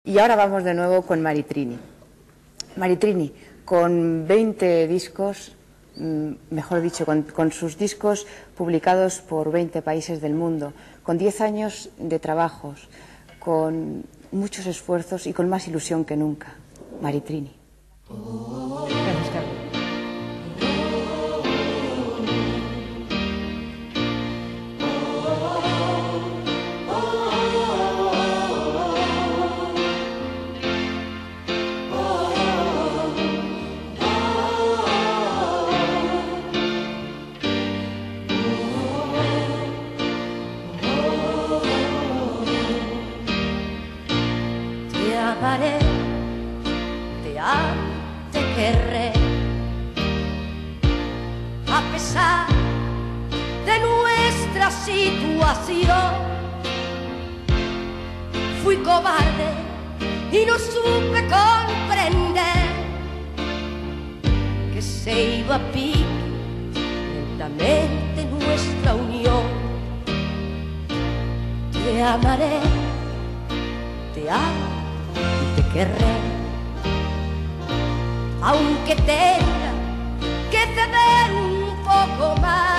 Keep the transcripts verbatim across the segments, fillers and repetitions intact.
Y ahora vamos de nuevo con Maritrini. Maritrini, con veinte discos, mejor dicho, con, con sus discos publicados por veinte países del mundo, con diez años de trabajos, con muchos esfuerzos y con más ilusión que nunca. Maritrini. Gracias, Carmen. Te amaré, te amo, te querré, a pesar de nuestra situación. Fui cobarde y no supe comprender que se iba a pique lentamente nuestra unión. Te amaré, te amo y te querré, aunque tenga que ceder un poco más.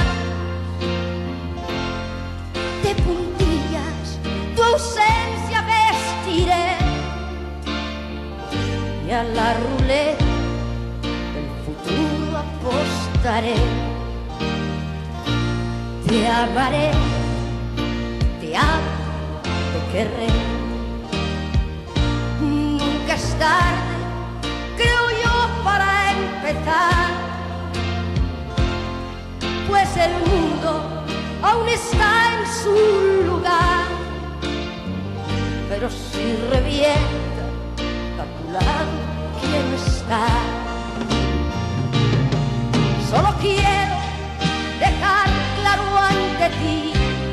De puntillas tu ausencia vestiré y a la ruleta del futuro apostaré. Te amaré, te amo, te querré. Nunca es tarde, creo yo, para empezar, pues el mundo aún está en su lugar. Pero si revienta, a tu lado quiero estar. Solo quiero dejar claro ante ti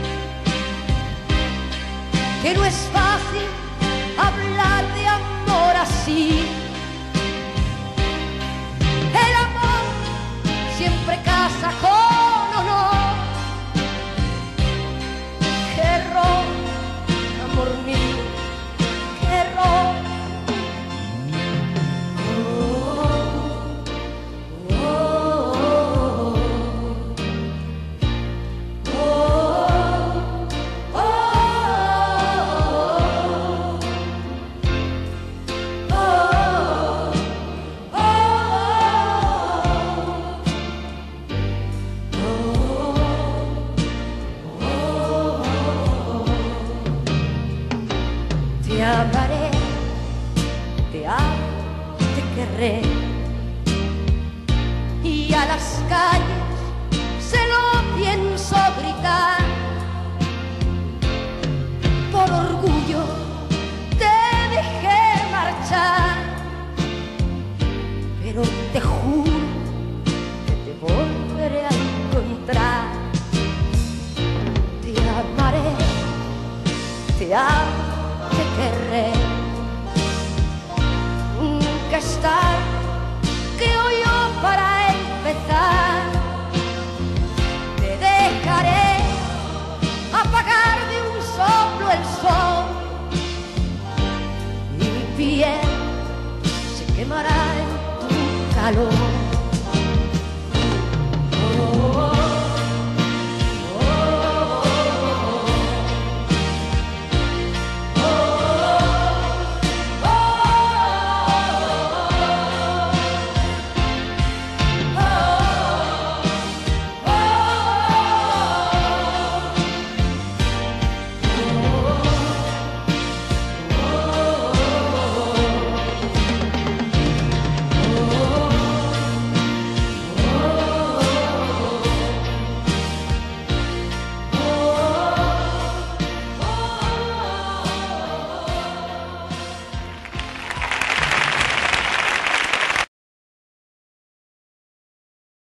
que no es fácil hablar de amor así. El amor siempre casa con honor. Qué error, amor mío, qué error. Oh, oh, oh, oh, te amaré, te amo, te querré, y a las calles se lo pienso gritar. Por orgullo te dejé marchar, pero te juro que te volveré a encontrar. Te amaré, te amo,